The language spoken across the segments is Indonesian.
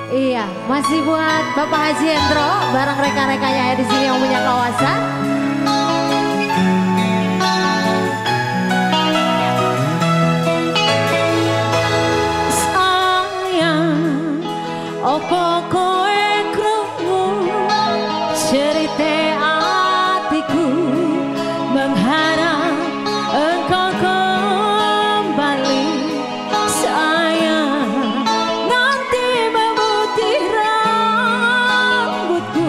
Iya, masih buat Bapak Haji Hendro bareng rekan-rekannya ya di sini yang punya kawasan. Sayang, opo kowe krungu cerita hatiku mengharap engkau kembali. Sayang, nanti memutih rambutku,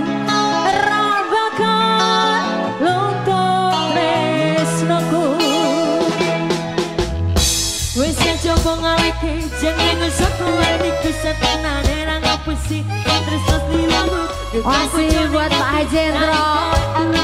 rabakan luntur tresnoku. Wis ya coba ngalike jangan ngusuk hatiku setenan erang ngapusi terus lilamu. Masih buat Pak Haji Hendro.